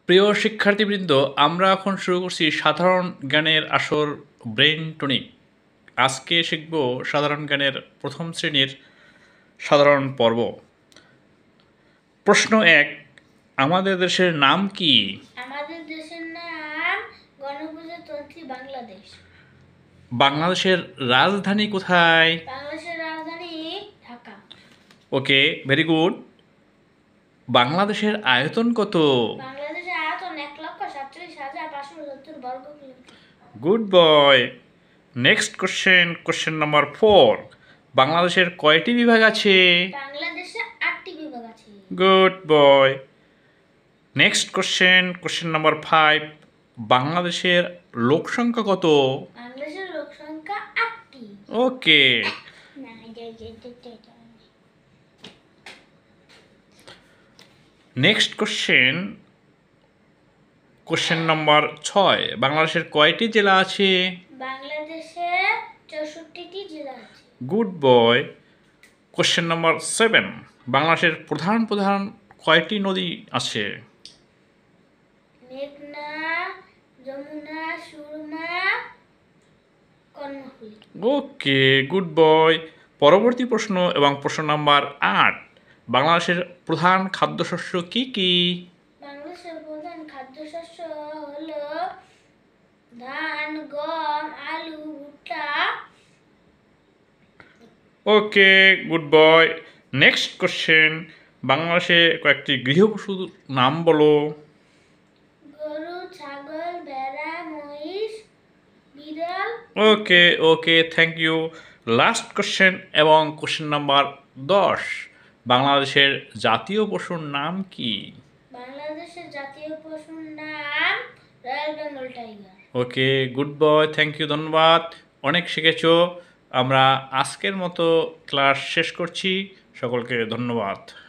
প্রিয় শিক্ষার্থীবৃন্দ, আমরা এখন শুরু করছি সাধারণ জ্ঞানের আসর ব্রেইন টনিক। আজকে শিখব সাধারণ জ্ঞানের প্রথম শ্রেণীর সাধারণ পর্ব। প্রশ্ন 1, আমাদের দেশের নাম কি? আমাদের দেশের নাম গণপ্রজাতন্ত্রী বাংলাদেশ। বাংলাদেশের রাজধানী কোথায়? বাংলাদেশের রাজধানী ঢাকা। ওকে, ভেরি গুড। বাংলাদেশের আয়তন কত? বাংলাদেশের আয়তন 1,47,570 বর্গ kilometre. Good boy. Next question number 4, বাংলাদেশের কয়টি বিভাগ আছে? বাংলাদেশে 8টি বিভাগ আছে। Good boy. Next question number 5, বাংলাদেশের লোক সংখ্যা কত? বাংলাদেশের লোক সংখ্যা 8টি। ওকে। নেক্সট কোশ্চেন নাম্বার 6, বাংলাদেশের কয়টি জেলা আছে? বাংলাদেশে 64টি জেলা আছে। গুড বয়। কোশ্চেন নাম্বার 7, বাংলাদেশের প্রধান কয়টি নদী আছে? মেঘনা, Jamuna, Surma, Karnaphuli. Okay, good boy. পরবর্তী প্রশ্ন এবং প্রশ্ন নাম্বার 8, বাংলাদেশের প্রধান খাদ্যশস্য কি কি? বাংলাদেশের প্রধান খাদ্যশস্য হলো ধান, গম, আলু, ভুট্টা। Okay, good boy. Next question, বাংলাদেশে কয়েকটি গৃহপশুর নাম বলো। গরু, ছাগল, ভেড়া, মহিষ, বিড়াল। Okay, thank you. Last question এবং কোশ্চেন নাম্বার 10, বাংলাদেশের জাতীয় পশুর নাম কি? বাংলাদেশের জাতীয় পশুর নাম royal Bengal tiger. Okay, good boy, thank you, ধন্যবাদ। অনেক শিখেছো। আমরা আজকের মতো ক্লাস শেষ করছি। সকলকে ধন্যবাদ।